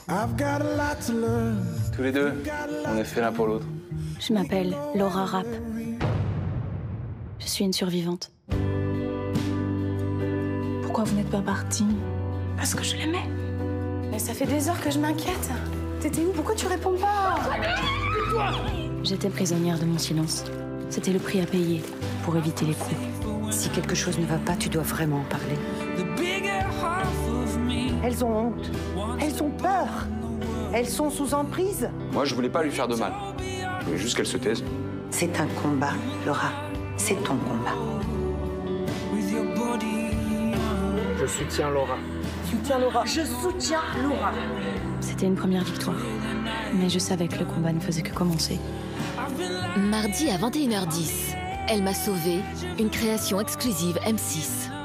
Tous les deux, on est fait l'un pour l'autre. Je m'appelle Laura Rapp. Je suis une survivante. Pourquoi vous n'êtes pas partie? Parce que je l'aimais. Mais ça fait des heures que je m'inquiète. T'étais où? Pourquoi tu réponds pas? J'étais prisonnière de mon silence. C'était le prix à payer pour éviter les coups. Si quelque chose ne va pas, tu dois vraiment en parler. Elles ont honte. Elles ont peur. Elles sont sous emprise. Moi, je voulais pas lui faire de mal. Je voulais juste qu'elle se taise. C'est un combat, Laura. C'est ton combat. Je soutiens Laura. Soutiens Laura. Je soutiens Laura. C'était une première victoire. Mais je savais que le combat ne faisait que commencer. Mardi à 21h10, Elle m'a sauvée, une création exclusive M6.